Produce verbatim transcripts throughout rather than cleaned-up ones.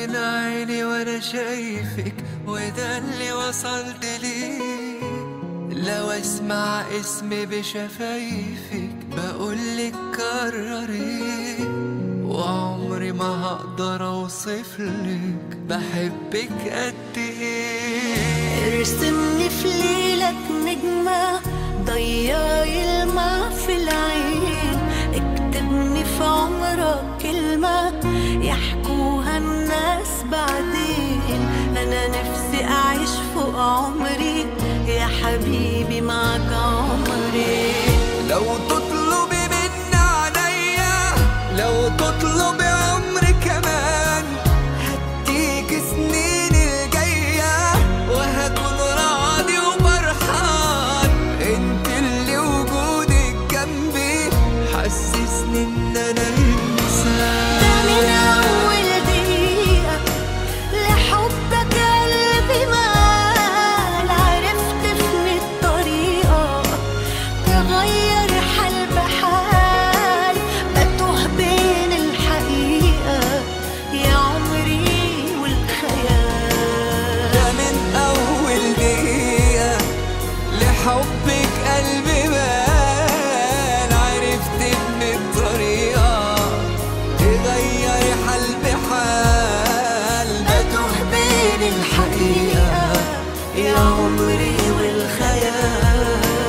من عيني وانا شايفك، وده اللي وصلت ليه. لو اسمع اسمي بشفايفك بقولك كرري، وعمري ما هقدر اوصفلك بحبك قد ايه. ارسمني في ليلك نجمة ضيعي الماء في العين، اكتبني في عمرك كلمة يحكوها الناس بعدين. انا نفسي اعيش فوق عمري يا حبيبي معك عمري. لو تطلبي مني عليا، لو تطلبي عمري كمان، هديك سنين الجاية وهكون راضي وفرحان. انت اللي وجودك جنبي حسسني ان انا انسان. ده من اول دقيقة لحبك قلبي مال، عرفت في الطريقة تغير حال بحال، بتوه بين الحقيقة يا عمري والخيال. ده من اول دقيقة لحبك قلبي مال، عرفت ان الطريقة تغير حال بحال، بتوه بين الحقيقة يا عمري والخيال.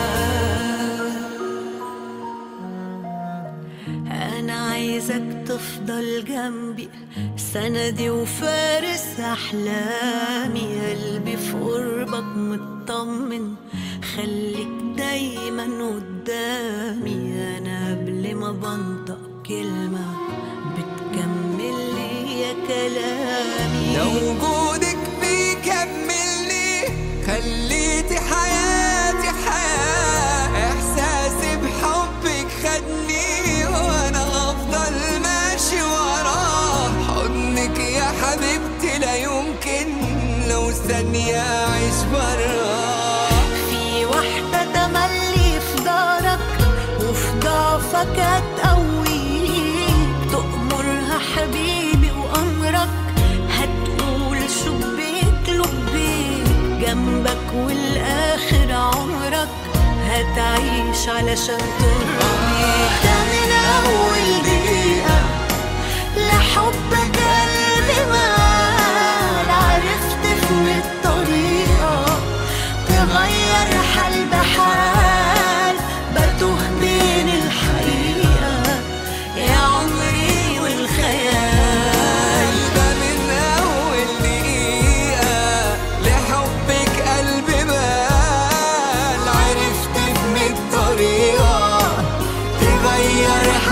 أنا عايزك تفضل جنبي سندي وفارس أحلامي، قلبي في قربك مطمن خليك دايما قدامي. أنا قبل ما بنطق كلمة بتكمل لي يا كلامي. لو وجودك بيكملني خليتي حياتي حياة، احساسي بحبك خدني وانا هفضل ماشي وراه. حضنك يا حبيبتي لا يمكن لو ثانية اعيش براه. في واحدة تملي في دارك وفي ضعفك هتقويك، تأمرها حبيبي وأمرك هتقول شبيك لبيك، جنبك والآخر عمرك هتعيش علشان ترضيك. ده من أول دقيقة لحبك قلبي مال، عرفت في الطريقة تغير حال بحال، بتوه بين الحقيقة يا عمري والخيال. ده من أول دقيقة لحبك قلبي مال، عرفت من الطريقة تغير